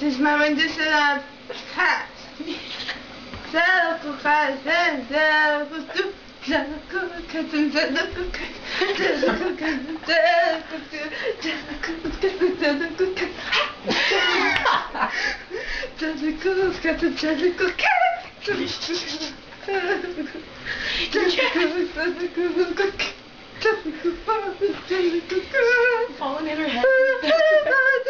is my rendition of Cat. Jellicle cat, jellicle do, jellicle cat, and jellicle cat, jellicle cat, jellicle cat, jellicle cat, jellicle cat, jellicle cat, jellicle cat. Falling in her head.